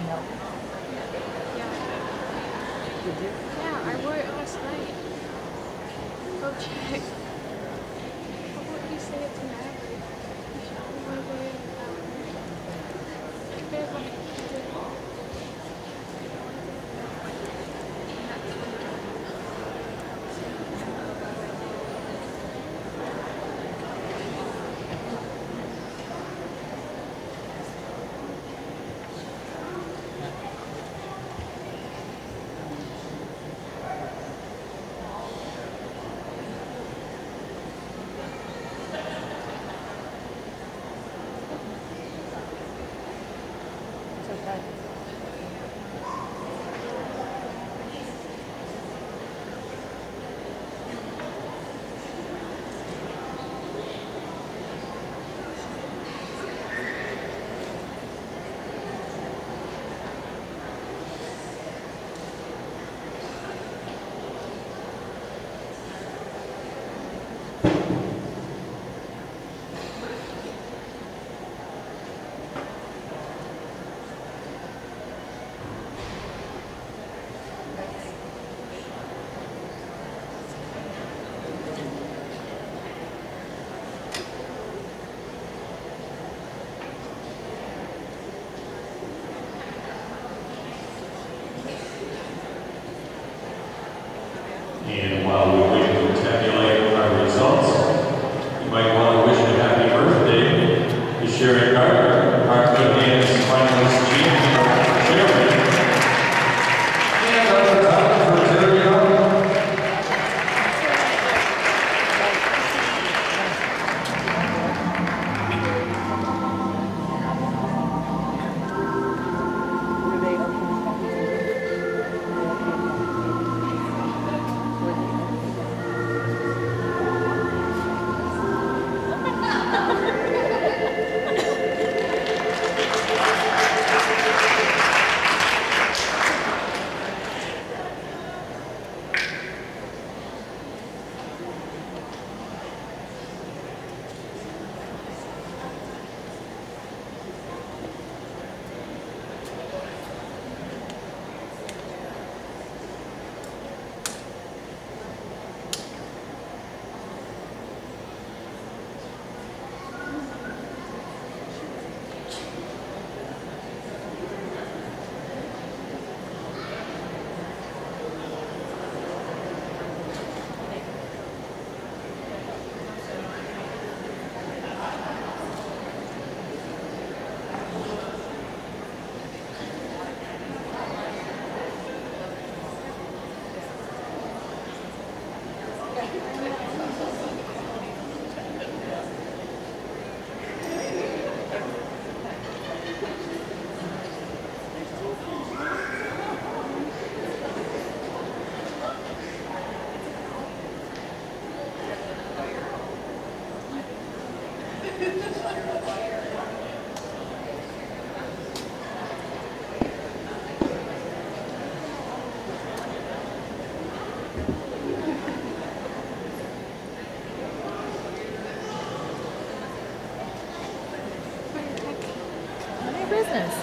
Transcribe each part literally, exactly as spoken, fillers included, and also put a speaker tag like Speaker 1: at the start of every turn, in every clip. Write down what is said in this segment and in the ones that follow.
Speaker 1: No.
Speaker 2: Yeah.
Speaker 1: Did you?
Speaker 2: Yeah, I wore it last night. Go check. How about you say it to Natalie? You should probably wear it without her. They're like,
Speaker 1: It's okay.
Speaker 3: And while we wait to tabulate our results, you might want to wish a happy birthday to Sharon Gardner, our Good Hands finalist champion, Sharon. And our photographer, Terry Young.
Speaker 1: Do they open the None of your business.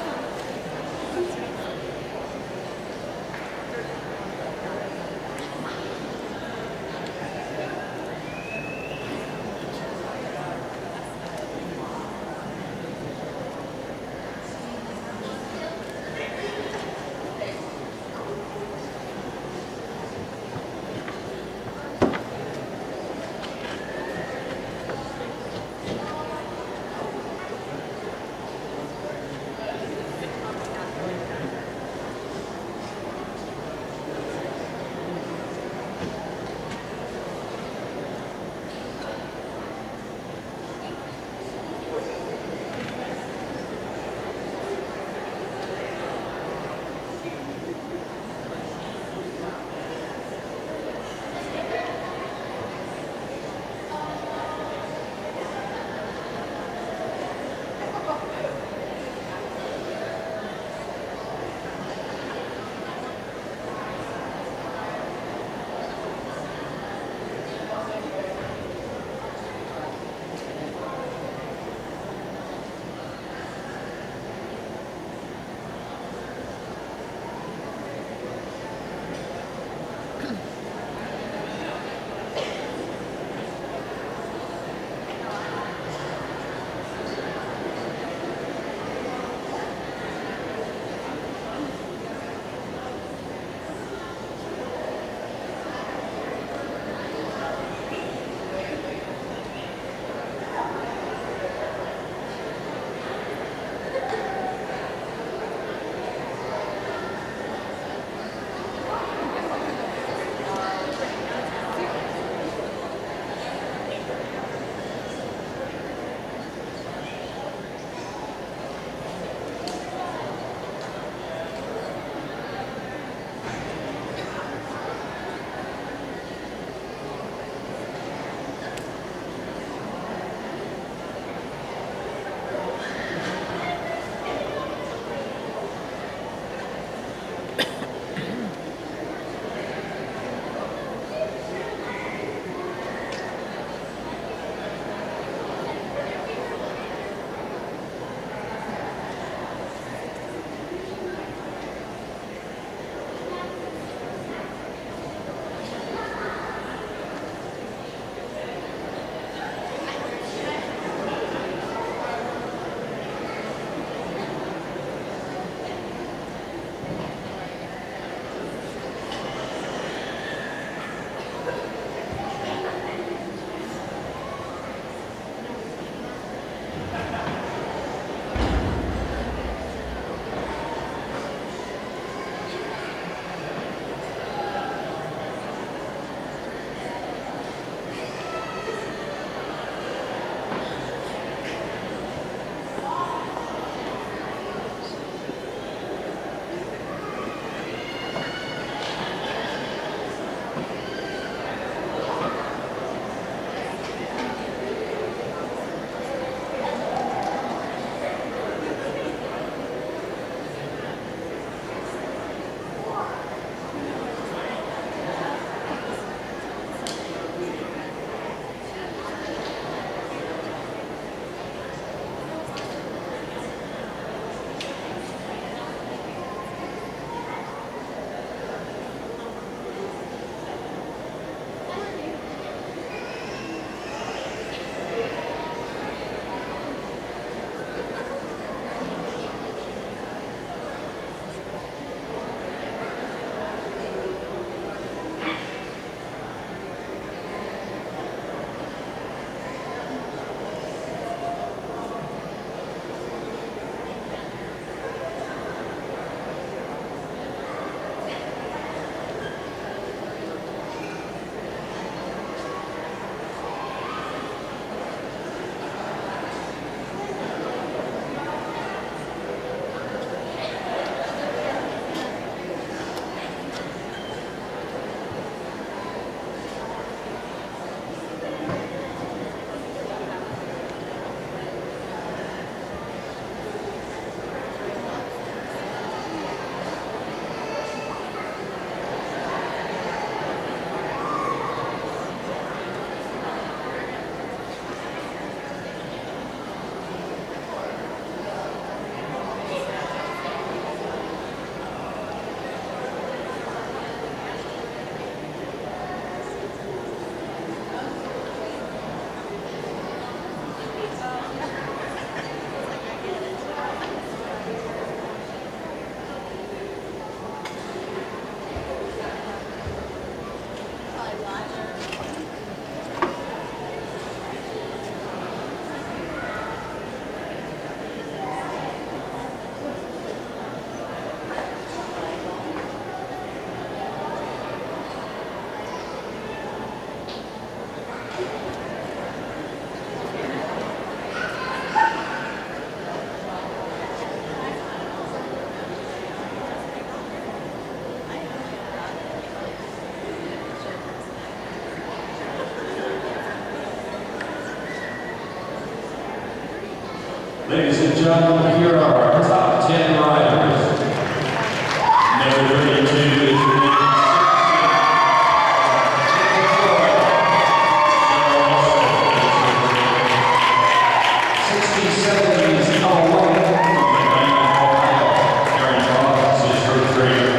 Speaker 3: Ladies and gentlemen, here are our top ten riders. Number thirty-two is Renee sixty-seven is Ella White from Medina, Ohio. Karen Robbins is her trainer.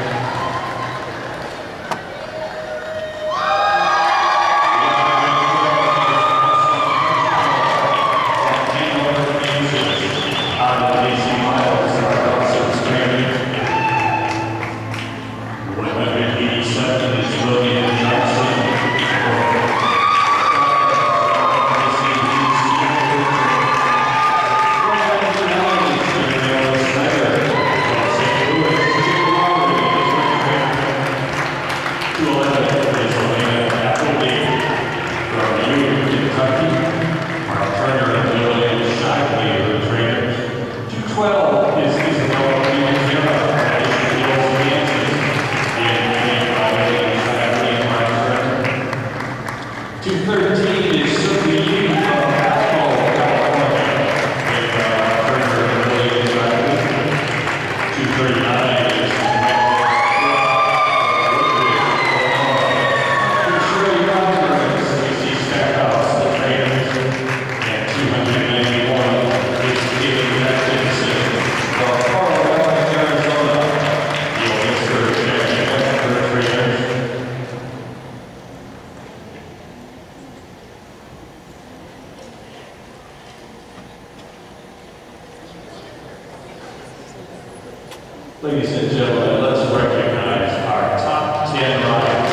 Speaker 3: Ladies and gentlemen, let's recognize our top ten riders.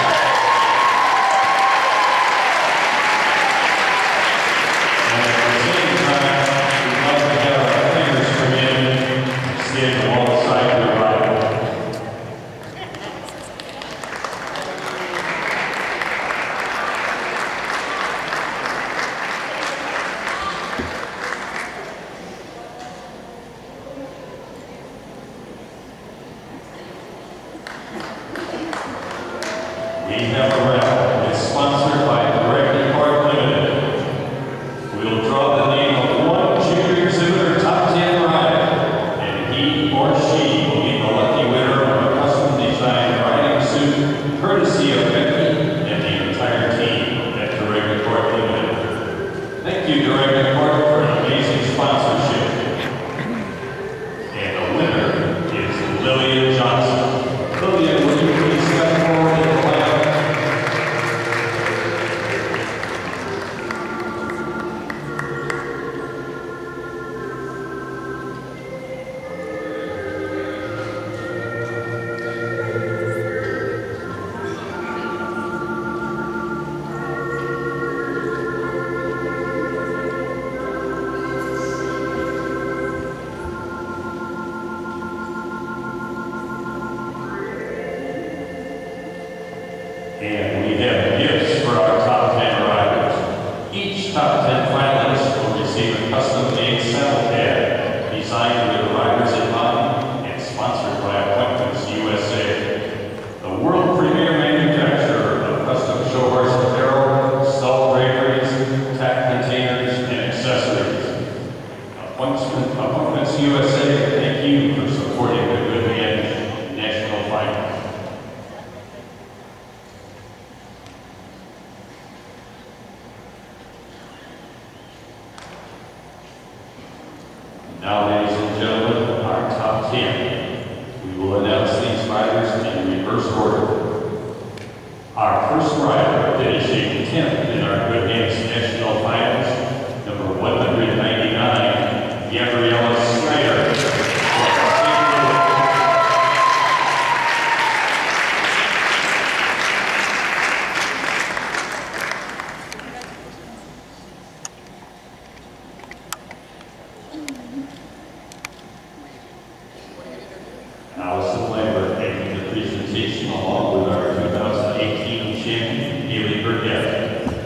Speaker 3: And at the same time, we'd like to have our trainers come in and stand alongside the rider. We have a raffle. It's sponsored by Direct Park Limited. We'll draw the name of one junior exhibitor top ten rider, and he or she will be the lucky winner of a custom designed riding suit, courtesy of Becky and the entire team at Direct Park Limited. Thank you, Direct Park, for an amazing sponsorship. And the winner is Lillian Johnson. Lillian, will you please step forward and play? And we have gifts for our top ten riders. Each top ten finalist will receive a custom-made saddle pad designed with the riders in mind and sponsored by Appointments U S A, the world premier manufacturer of custom show horse apparel, stall draperies, tack containers, and accessories. Appointments, Appointments U S A, thank you for supporting the Good Man National Finals. Now, ladies and gentlemen, our top ten. We will announce these riders in reverse order. Our first rider, finishing tenth in our Good Hands National Finals, number one hundred ninety-nine, Gabriella Snyder. Allison Lambert making the presentation along with our two thousand eighteen champion, Haley Burdett.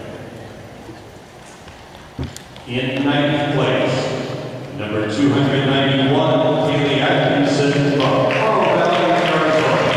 Speaker 3: In ninth place, number two hundred ninety-one, Haley Atkinson from Coral Valley, Arizona.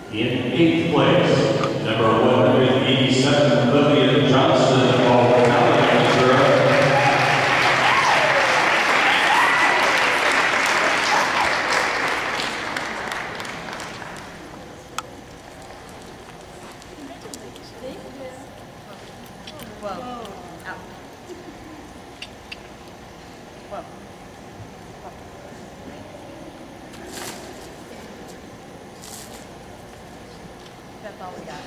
Speaker 3: In eighth place, number one hundred eighty-seven, Lillian Johnson of Allen, Missouri.
Speaker 1: That's all we got.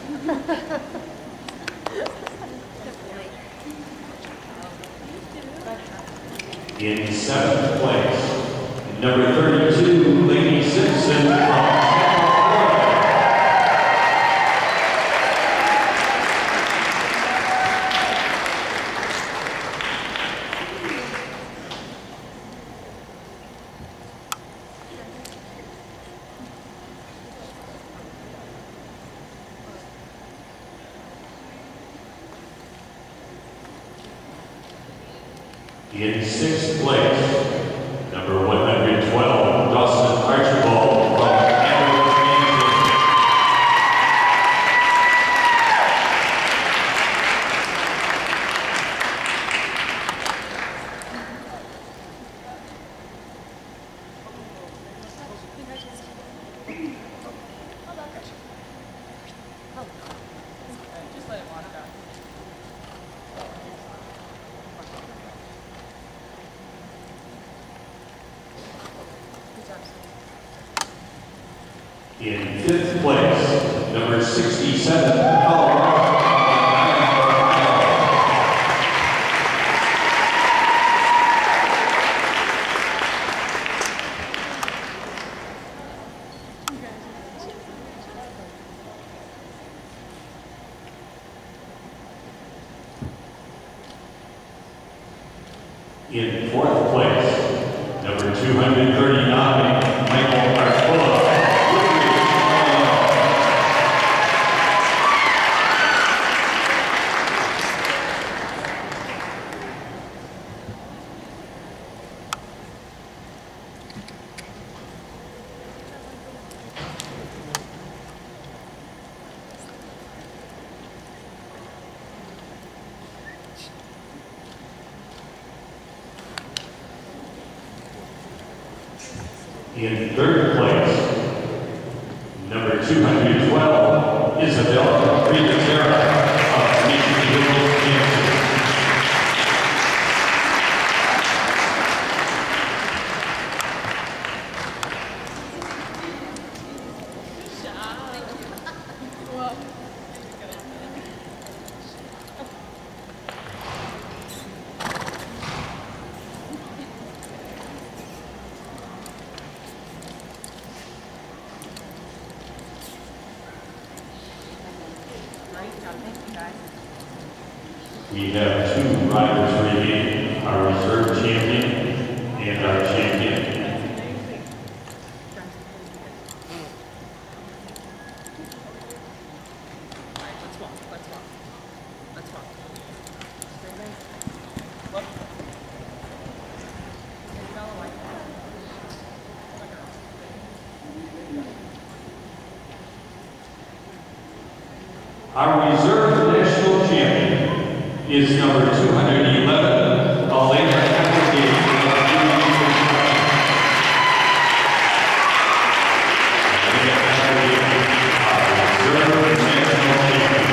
Speaker 3: In seventh place, number thirty-two, Lady Simpson from Tampa, in sixth place, number one hundred twelve, Dawson Archibald from Canada, Kansas.
Speaker 1: Just let it walk out.
Speaker 3: In fifth place, number sixty-seven, Colorado. In fourth place, number two hundred thirty-nine, Michael Arcola. In third place, number two hundred twelve, Isabella Rivatera of Mission Hills, Kansas. We have two riders remaining, our reserve champion and our champion.
Speaker 1: Let's walk, let's walk. Let's walk.
Speaker 3: Our reserve national champion is number two hundred eleven, Elena Applegate of Union, our reserve national champion.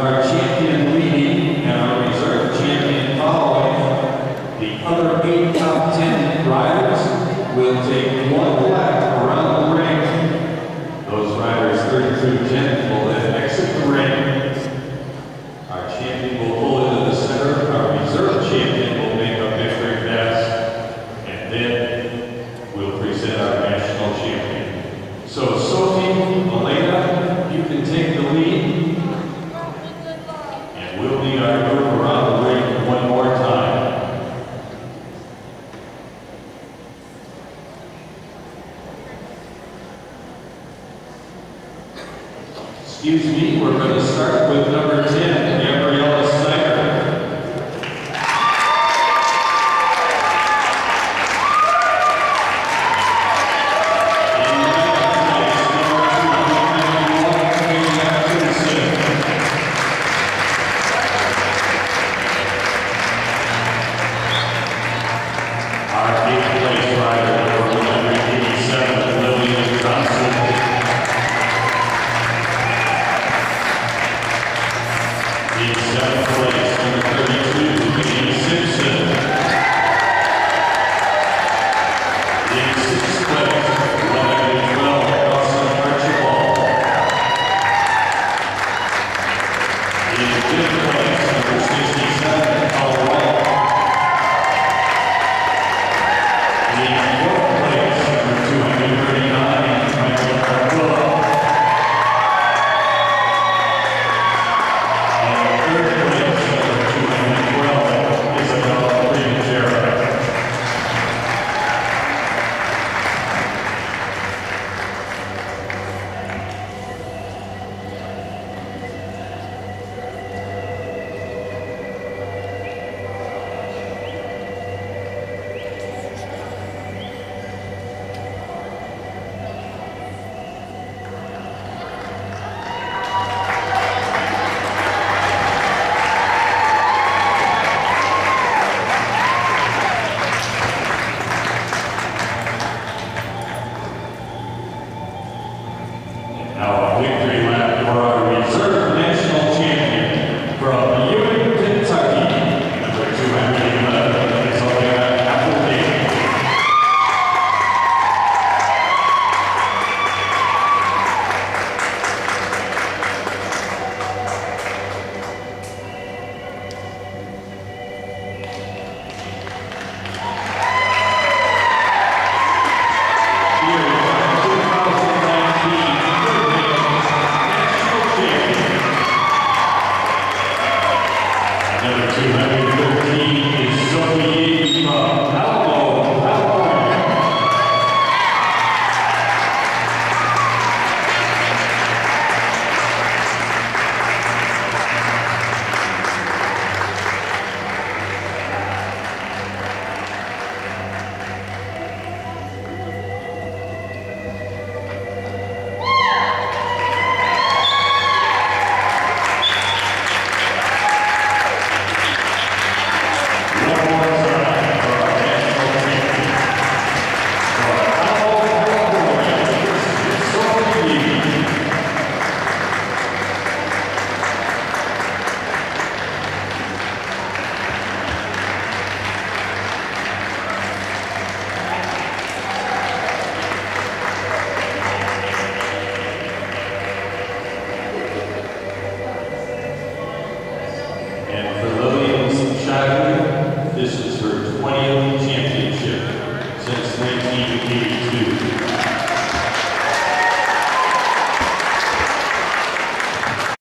Speaker 3: our champion leading and our reserve champion following, the other eight top ten riders will take one lap around the ring. Those riders third through tenth will then exit the ring. Our champion will pull into the center. Our reserve champion will make a victory pass. And then we'll present our national champion. So Sophie, Elena, you can take the lead. And we'll lead our group around the ring one more time. Excuse me, we're going to start with number ten, Gabriella Snyder. Our eighth place rider, number one hundred eighty-seven, Lillian Johnson. In seventh place, number thirty-two, Vinnie Simpson. In sixth place, one hundred twelve, Dawson Archibald. In fifth place, number sixty-seven, Colorado. In fourth place, number two hundred thirty-nine, Michael Aquila. Now a victory lap for our reserve national champion from Ewing, Kentucky, number two hundred eleven, Isabella Applegate. Number two hundred thirteen is Sophie from Alamo, California. And for Lillian Shaggy, this is her twentieth championship since nineteen eighty-two.